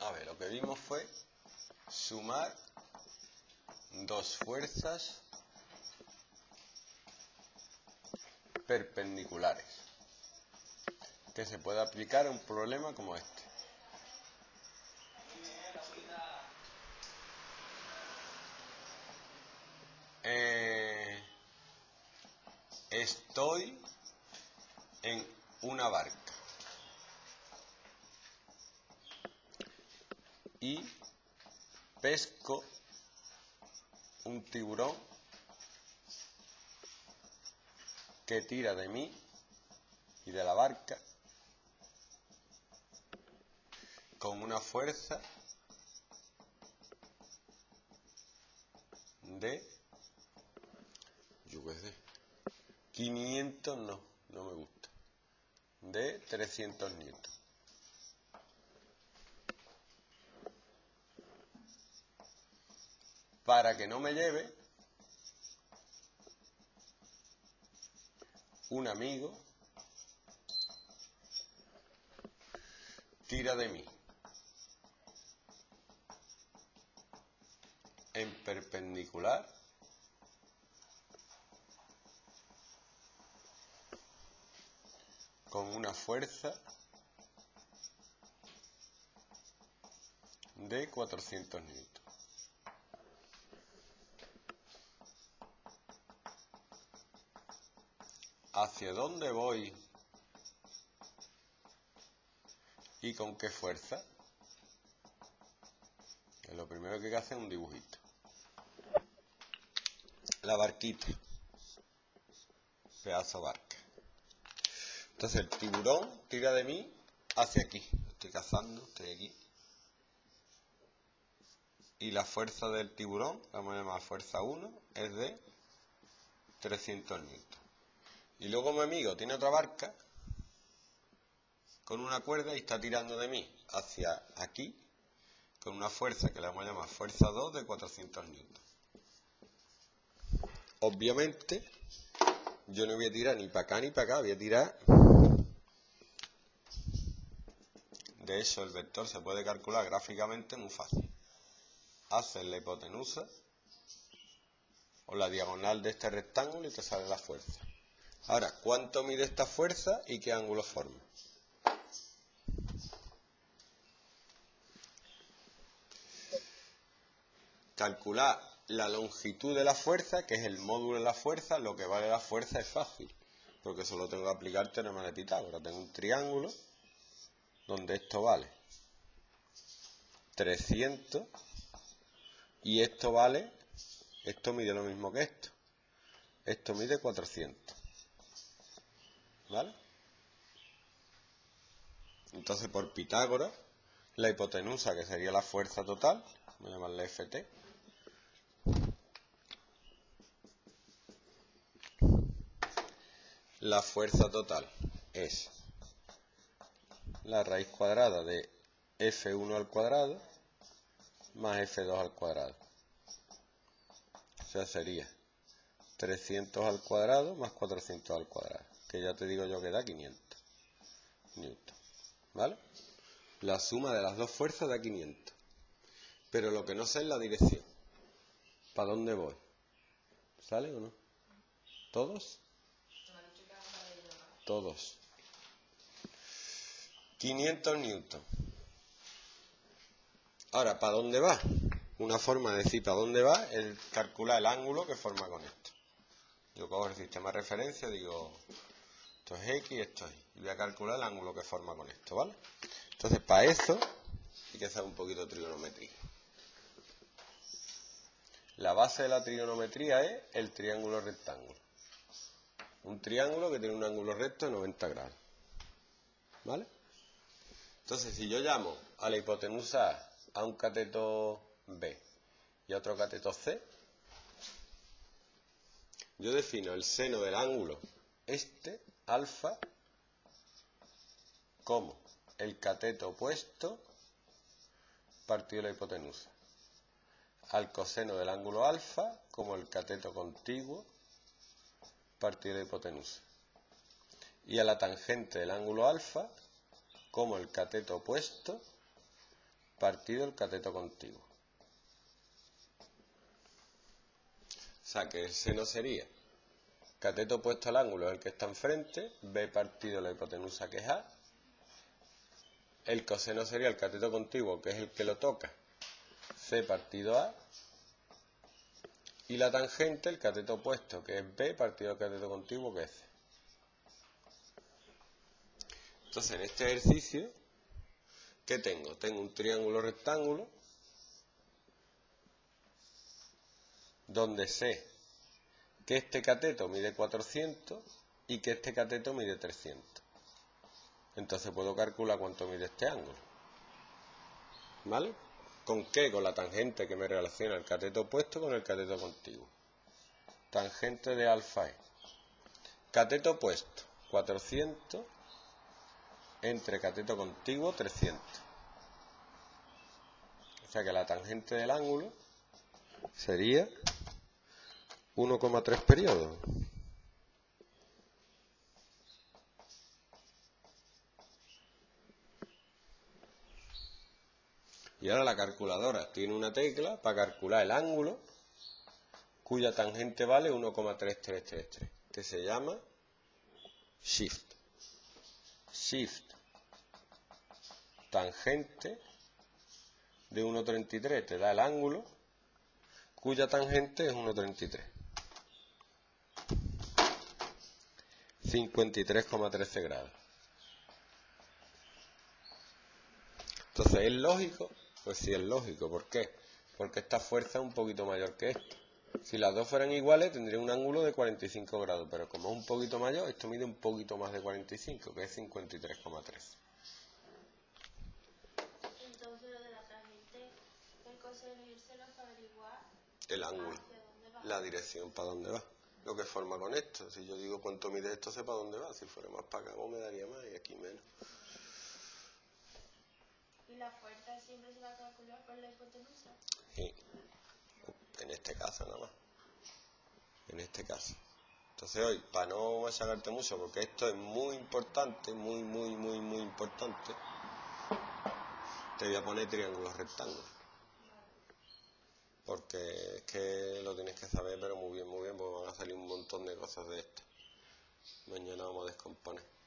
A ver, lo que vimos fue sumar dos fuerzas perpendiculares, que se puede aplicar a un problema como este. Estoy en una barca y pesco un tiburón que tira de mí y de la barca con una fuerza de, yo qué sé, 500 no me gusta, de 300 newton. Para que no me lleve, un amigo tira de mí en perpendicular con una fuerza de 400 newton. ¿Hacia dónde voy y con qué fuerza? Lo primero que hay que hacer es un dibujito. La barquita, pedazo de barca. Entonces el tiburón tira de mí hacia aquí. Estoy cazando, estoy aquí. Y la fuerza del tiburón, la vamos a llamar fuerza 1, es de 300 newton. Y luego mi amigo tiene otra barca con una cuerda y está tirando de mí hacia aquí con una fuerza que le vamos a llamar fuerza 2 de 400 newton. Obviamente yo no voy a tirar ni para acá ni para acá, voy a tirar. De hecho el vector se puede calcular gráficamente muy fácil. Haces la hipotenusa o la diagonal de este rectángulo y te sale la fuerza. Ahora, ¿cuánto mide esta fuerza y qué ángulo forma? Calcular la longitud de la fuerza, que es el módulo de la fuerza, lo que vale la fuerza es fácil, porque solo tengo que aplicar teorema de Pitágoras. Tengo un triángulo donde esto vale 300 y esto vale, esto mide lo mismo que esto. Esto mide 400. ¿Vale? Entonces, por Pitágoras, la hipotenusa, que sería la fuerza total, voy a llamarla Ft, la fuerza total es la raíz cuadrada de F1 al cuadrado más F2 al cuadrado. O sea, sería 300 al cuadrado más 400 al cuadrado, que ya te digo yo que da 500 newton. ¿Vale? La suma de las dos fuerzas da 500. Pero lo que no sé es la dirección. ¿Para dónde voy? ¿Sale o no? ¿Todos? Todos. 500 newton. Ahora, ¿para dónde va? Una forma de decir para dónde va es calcular el ángulo que forma con esto. Yo cojo el sistema de referencia, digo, esto es X, esto es Y. Y voy a calcular el ángulo que forma con esto, ¿vale? Entonces, para eso hay que hacer un poquito de trigonometría. La base de la trigonometría es el triángulo rectángulo. Un triángulo que tiene un ángulo recto de 90 grados. ¿Vale? Entonces, si yo llamo a la hipotenusa A a un cateto B y a otro cateto C, yo defino el seno del ángulo este, alfa, como el cateto opuesto partido de la hipotenusa, al coseno del ángulo alfa como el cateto contiguo partido de la hipotenusa, y a la tangente del ángulo alfa como el cateto opuesto partido el cateto contiguo. O sea que el seno sería cateto opuesto al ángulo es el que está enfrente, B partido la hipotenusa que es A. El coseno sería el cateto contiguo, que es el que lo toca, C partido A. Y la tangente, el cateto opuesto, que es B partido el cateto contiguo, que es C. Entonces, en este ejercicio, ¿qué tengo? Tengo un triángulo rectángulo donde sé que este cateto mide 400 y que este cateto mide 300. Entonces puedo calcular cuánto mide este ángulo. ¿Vale? ¿Con qué? Con la tangente que me relaciona el cateto opuesto con el cateto contiguo. Tangente de alfa es cateto opuesto 400 entre cateto contiguo 300. O sea que la tangente del ángulo sería 1,3 periodos. Y ahora la calculadora tiene una tecla para calcular el ángulo cuya tangente vale 1,3333, que se llama shift. Shift tangente de 1,33 te da el ángulo cuya tangente es 1,33. 53,13 grados. Entonces, ¿es lógico? Pues sí es lógico. ¿Por qué? Porque esta fuerza es un poquito mayor que esta. Si las dos fueran iguales, tendría un ángulo de 45 grados, pero como es un poquito mayor, esto mide un poquito más de 45, que es 53,3. Entonces, lo de la tangente, el coseno y el seno para averiguar El ángulo, hacia dónde va. la dirección para dónde va. Lo que forma con esto. Si yo digo cuánto mide esto, sé para dónde va. Si fuera más para acá, me daría más y aquí menos. ¿Y la fuerza siempre se va a calcular por la hipotenusa? Sí. En este caso nada más. En este caso. Entonces hoy, para no machacarte mucho, porque esto es muy importante, muy importante, te voy a poner triángulos rectángulos. Porque es que lo tienes que saber, pero muy bien, porque van a salir un montón de cosas de estas. Mañana vamos a descomponer.